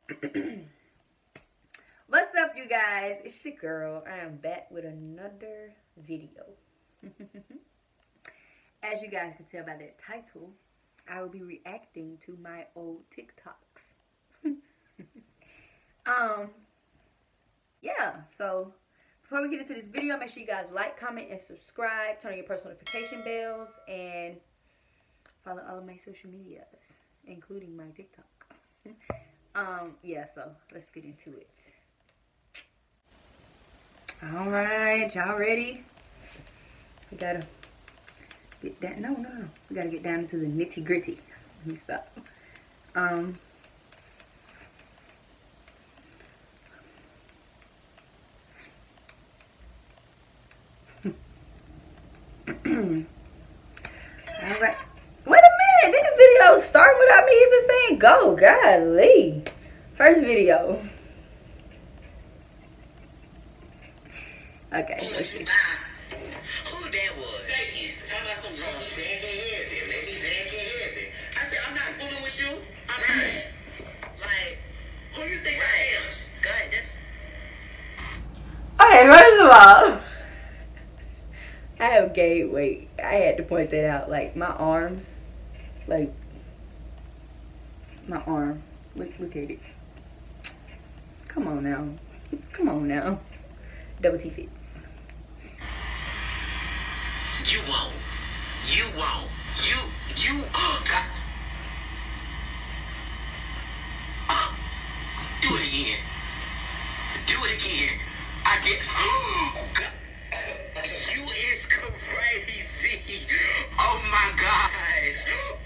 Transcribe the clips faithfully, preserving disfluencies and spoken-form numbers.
What's up, you guys? It's your girl. I am back with another video. As you guys can tell by that title, I will be reacting to my old TikToks. um, yeah, so before we get into this video, make sure you guys like, comment, and subscribe. Turn on your post notification bells and follow all of my social medias, including my TikTok. um, yeah, so let's get into it. All right, y'all ready? We gotta get down. No, no, no. We gotta get down into the nitty gritty. Let me stop. Um. All right. Wait a minute. This video starting without me even saying go. Golly. First video. Okay, let's see. Who that was? Satan. Talking about some uh, bad heavy. Let me bad heavy. I said, I'm not fooling with you. I'm right. Like, who you think right. I am? God, that's... Okay, first of all, I have gay weight. I had to point that out. Like, my arms, like, my arm. Look, look at it. Come on now. Come on now. Double T fits. You won't. You won't. You, you, oh, God. Oh, do it again. Do it again. I did. Oh, God. You is crazy. Oh, my gosh.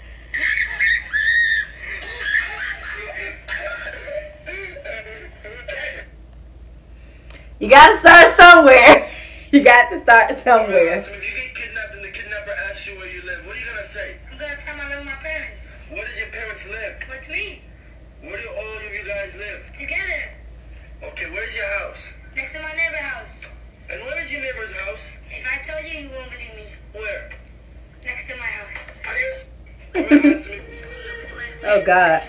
You gotta start somewhere. You got to start somewhere. So if you get kidnapped and the kidnapper asks you where you live, what are you gonna say? I'm gonna tell them I live with my parents. Where does your parents live? With me. Where do all of you guys live? Together. Okay, where's your house? Next to my neighbor's house. And where is your neighbor's house? If I told you, you won't believe me. Where? Next to my house. Oh God.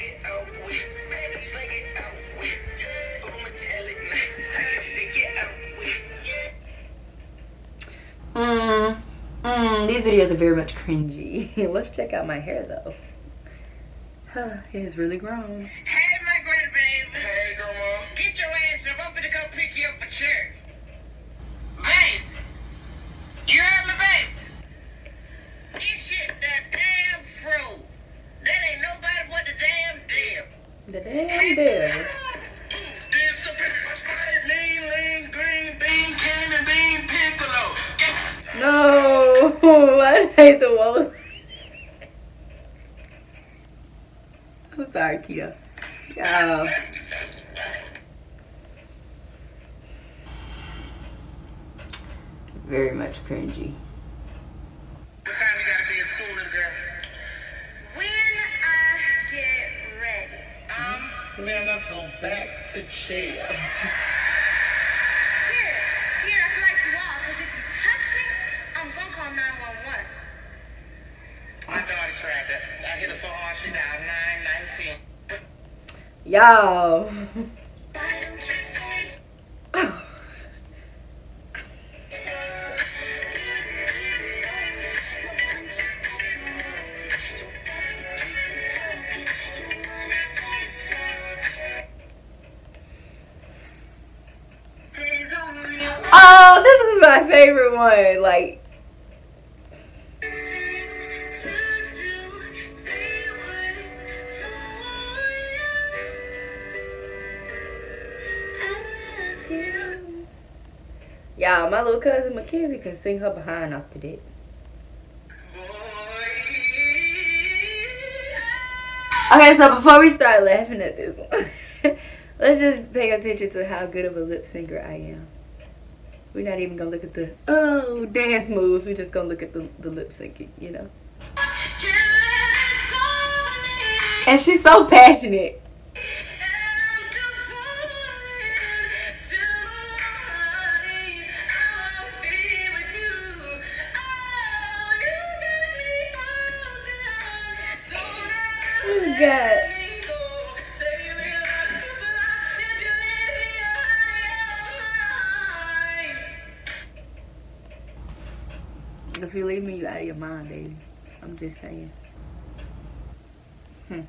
Mm, mm, these videos are very much cringy. Let's check out my hair though. It has really grown. Hey, my grandbaby. Hey, grandma. Get your ass up. I'm gonna go pick you up for church. Babe. You heard me, babe? This shit that damn fruit. That ain't nobody but the damn deal. The damn deal. There's something lean, lean, green bean, candy bean, piccolo. No, I hate the walls. I'm sorry, Keto. Oh. Very much cringy. What time you gotta be in school, little girl? When I get ready. I'm gonna go back to jail. Here. Here, I feel like you are, because if you touch me, I'm gonna call nine one one. My daughter tried that. I hit her so hard she died nine nineteen. Y'all. Oh, this is my favorite one. Like, y'all, my little cousin Mackenzie can sing her behind off to that. Okay, so before we start laughing at this one, let's just pay attention to how good of a lip syncer I am. We're not even gonna look at the oh dance moves. We're just gonna look at the, the lip syncing, you know. And she's so passionate. Oh God. if you leave me, you out of your mind, baby. I'm just saying. Hmm.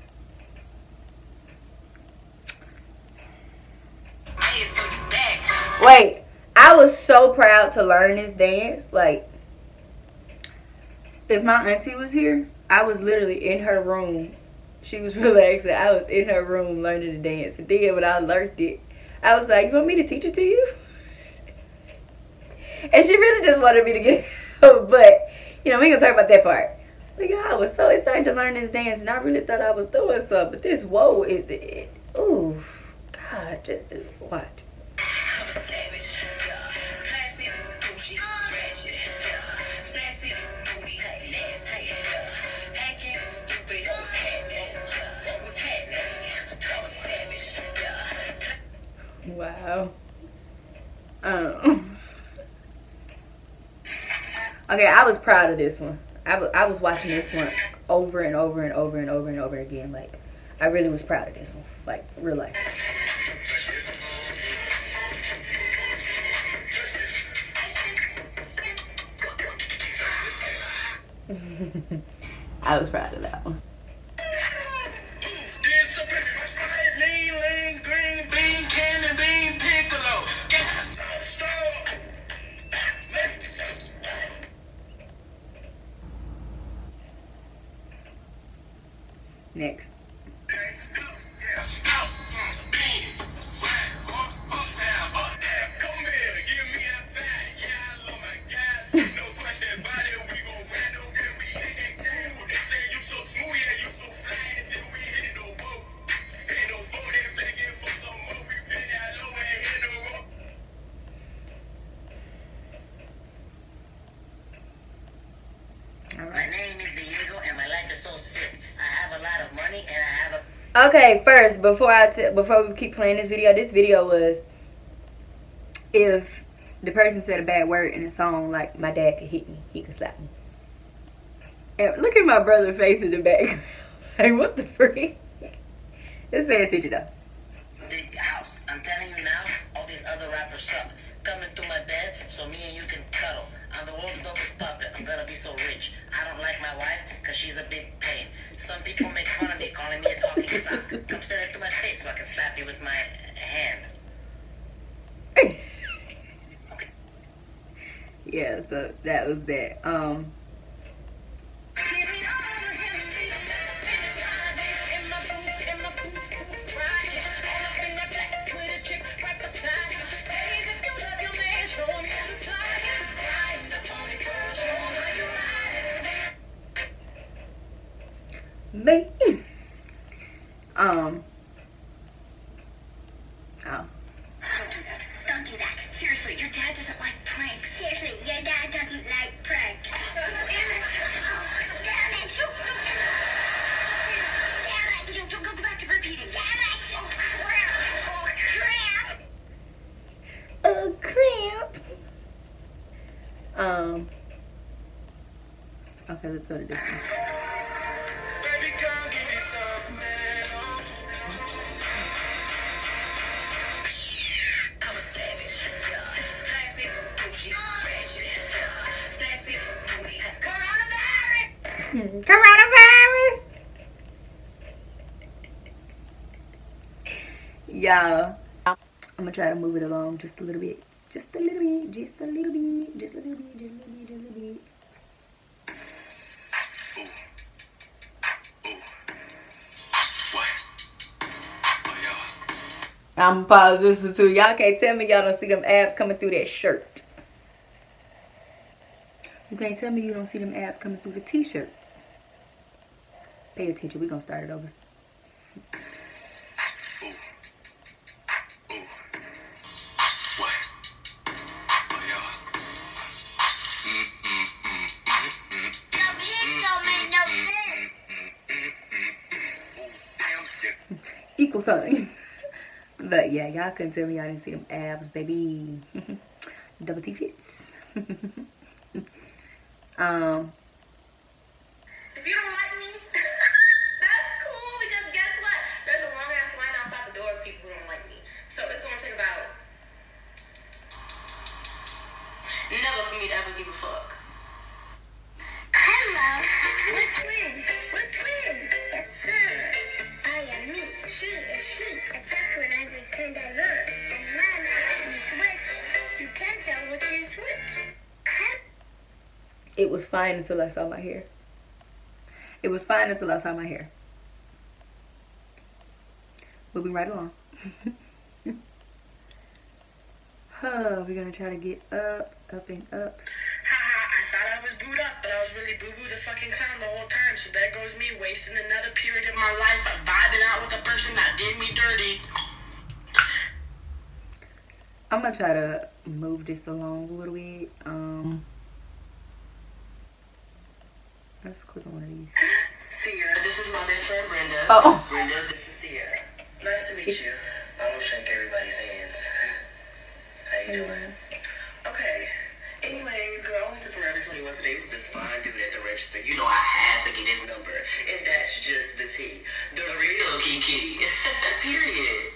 Wait, I was so proud to learn this dance. Like, if my auntie was here, I was literally in her room. She was relaxing. I was in her room learning to dance. And then when I learned it, I was like, you want me to teach it to you? And she really just wanted me to get it. But, you know, we ain't gonna talk about that part. Like, I was so excited to learn this dance, and I really thought I was doing something. But this, whoa, it, it ooh, God, just, just watch. Wow. Um. Okay, I was proud of this one. I, I was watching this one over and over and over and over and over again. Like, I really was proud of this one. Like, real life. I was proud of that one. Next. Okay, first, before I t before we keep playing this video, this video was if the person said a bad word in a song, like my dad could hit me, he could slap me. And look at my brother's face in the background. Like, what the freak? Let's pay attention though. Big house. I'm telling you now, all these other rappers suck. Come into my bed so me and you can cuddle. I'm the world's dopest puppet. I'm gonna be so rich. I don't like my wife because she's a big pain. Some people make fun of me, calling me a talking sock. Come say that to my face so I can slap you with my hand. Okay. Yeah, so that was that. Um. Me. um. Oh. Don't do that. Don't do that. Seriously, your dad doesn't like pranks. Seriously, your dad doesn't like pranks. Damn it. Oh, damn it. Damn it. Don't go back to repeating. Damn it. Oh, crap. Oh, crap. Oh, cramp. Um. Okay, let's go to this one. Coronavirus. Y'all, I'm gonna try to move it along just a little bit, just a little bit, just a little bit, just a little bit, just a little bit, just a little bit. I'm gonna pause this one too. Y'all can't tell me y'all don't see them abs coming through that shirt. You can't tell me you don't see them abs coming through the t-shirt. Pay attention. We're gonna start it over. Equal signs. But yeah, y'all couldn't tell me y'all didn't see them abs, baby. Double T fits. um. If you don't like me, that's cool because guess what? There's a long ass line outside the door of people who don't like me. So it's gonna take about never for me to ever give a fuck. It was fine until I saw my hair. It was fine until I saw my hair. Moving right along. Huh, we're gonna try to get up, up and up. Haha, I thought I was booed up, but I was really boo-boo the fucking clown the whole time. So there goes me wasting another period of my life by vibing out with a person that did me dirty. I'm gonna try to move this along a little bit. Um, let's click on one of these. Sierra, this is my best friend Brenda. Oh. Brenda, this is Sierra. Nice to meet you. I won't shake everybody's hands. How you doing? Okay. Anyways, girl, I went to Forever twenty-one today with this fine dude at the register. You know I had to get his number. And that's just the T. The real Kiki. Period.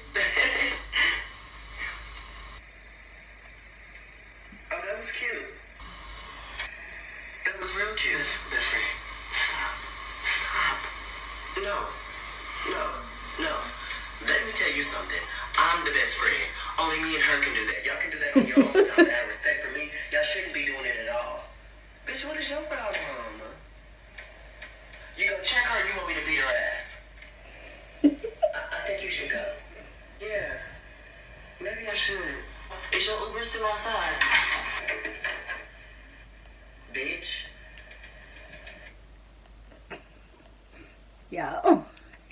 Oh, that was cute. That was real cute. Best friend. Stop. Stop. No. No. No. Let me tell you something. I'm the best friend. Only me and her can do that. Y'all can do that on your own time. And out of respect for me, y'all shouldn't be doing it at all. Bitch, what is your problem, man? You gonna check her or you want me to beat her ass? I, I think you should go. Yeah. Maybe I should. Is your Uber still outside? Bitch. Yeah. Oh.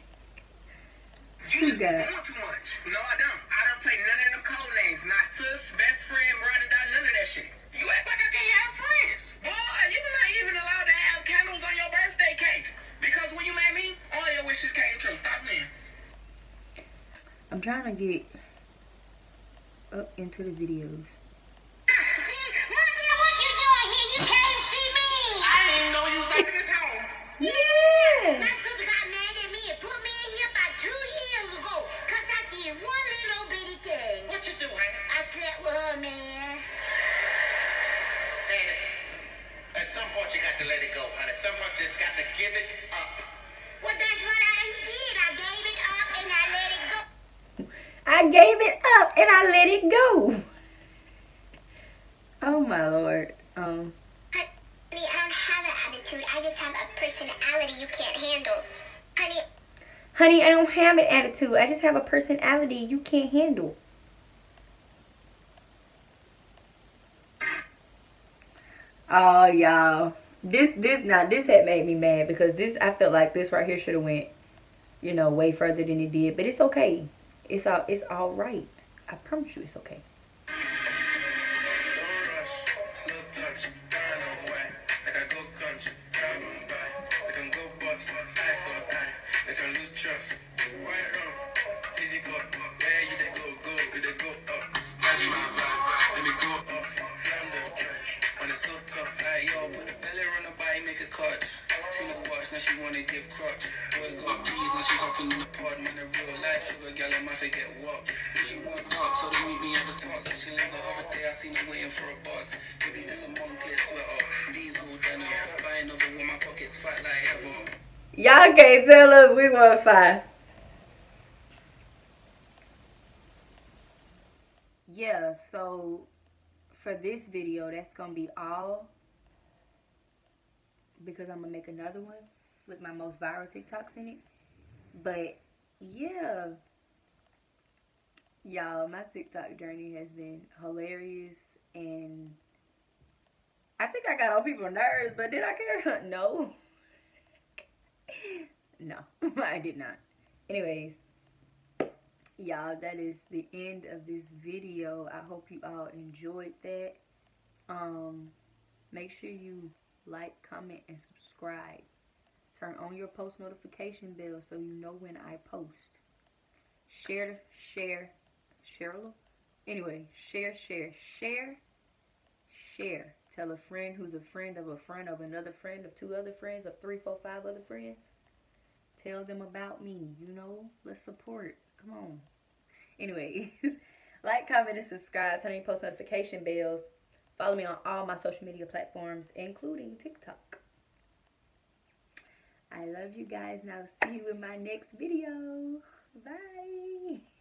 You just be doing too much. No, I don't. I don't play none of them code names. Not sis, best friend, ride or die, none of that shit. You act like I can't have friends. Boy, you're not even allowed to have candles on your birthday cake. Because when you made me, all your wishes came true. Stop playing. I'm trying to get up into the videos. Martina, what you doing here? You came see me. I didn't even know you was up in this home. Yeah. My sister got mad at me and put me in here about two years ago. Cause I did one little bitty thing. What you doing? I slept with her, man. Man, at some point you got to let it go, honey. At some point you just got to give it up. Well, that's what I did. I gave it up and I let it go. I gave it up and I let it go. Oh my Lord. Um. Honey, I don't have an attitude. I just have a personality you can't handle. Honey, Honey, I don't have an attitude. I just have a personality you can't handle. Oh, y'all. This, this, now, this had made me mad because this, I felt like this right here should have went, you know, way further than it did. But it's okay. It's all, it's all right. I promise you it's okay. She wanna give crutch. Boy got keys and she hopping in the pod. Man, a real life sugar gal, I might forget what. She want up, so they meet me at the top. So she lives the other day, I seen her waiting for a bus. Maybe this a Moncler sweater, diesel denim. Buy another one, my pockets fat like ever. Y'all can't tell us we want five. Yeah, so for this video, that's gonna be all. Because I'm gonna make another one with my most viral TikToks in it. But yeah, y'all, my TikTok journey has been hilarious, and I think I got on people's nerves, but did I care? No. No, I did not. Anyways, y'all, that is the end of this video. I hope you all enjoyed that. Um, make sure you like, comment, and subscribe. Turn on your post notification bell so you know when I post. Share, share, share. Anyway, share, share, share, share. Tell a friend who's a friend of a friend of another friend of two other friends of three, four, five other friends. Tell them about me. You know, let's support. Come on. Anyways, like, comment, and subscribe. Turn on your post notification bells. Follow me on all my social media platforms, including TikTok. I love you guys, and I'll see you in my next video. Bye.